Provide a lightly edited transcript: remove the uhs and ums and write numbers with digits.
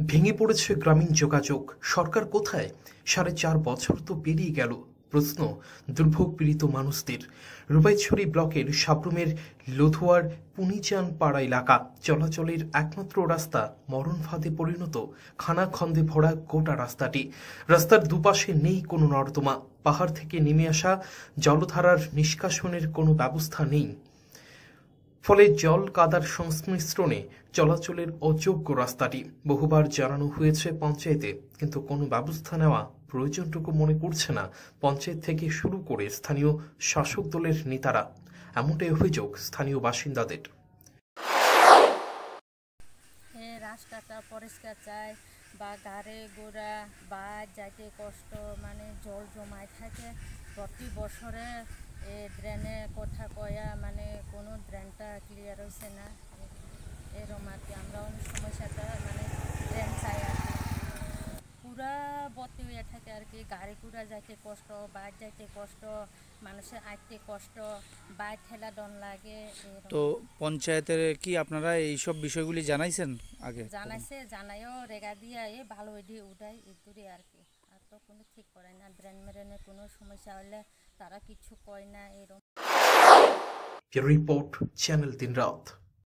ভেঙে পড়েছে গ্রামীণ যোগাযোগ। সরকার কোথায়? ৪.৫ বছর তো পেরিয়ে গেল। প্রশ্ন দুর্ভোগ পীড়িত মানুষদের। রূপাইছড়ি ব্লকের সাবরুমের লধুয়ার পুনিচান পাড়া এলাকা। চলাচলের একমাত্র রাস্তা মরণ ফাঁদে পরিণত। খানাখন্দে ভরা গোটা রাস্তাটি। রাস্তার দুপাশে নেই কোনো নর্দমা। পাহাড় থেকে নেমে আসা জলধারার নিষ্কাশনের কোনো ব্যবস্থা নেই। ফলে জল কাদার সংমিশ্রণে চলাচলের অযোগ্য রাস্তাটি। বহুবার জানানো হয়েছে পঞ্চায়েতে, কিন্তু কোনো ব্যবস্থা নেওয়া প্রয়োজনটুকু মনে করছে না পঞ্চায়েত থেকে শুরু করে স্থানীয় শাসক দলের নেতারা। এমনটাই অভিযোগ স্থানীয় বাসিন্দাদের। রাস্তাটা পরিষ্কার চাই, বা গাড়ি ঘোড়া বা যাইতে কষ্ট, মানে জল জমায় থাকে প্রতি বছরে। ড্রেনে কথা কয়া, মানে কোনো ড্রেনটা ক্লিয়ার হয়েছে না। এরকম আর কি আমরা অনেক সমস্যাটা, মানে ড্রেন চাই আর কি। পুরা ভর্তি হয়ে থাকে আর কি। গাড়ি ঘোড়া যাইতে কষ্ট, বাইক যাইতে কষ্ট, মানুষের আইতে কষ্ট, বাইক ঠেলা ডন লাগে। তো পঞ্চায়েতের কি আপনারা এইসব বিষয়গুলি জানাইছেন আগে? জানাইছে, জানাইও রেগা দিয়া ভালো দিয়ে উঠাই এদুরে আর কি। আর তো কোনো ঠিক করে না। ড্রেন মেরেনে কোনো সমস্যা হলে তারা কিছু কয় না। এরকম রিপোর্ট চ্যানেল ৩ রাত।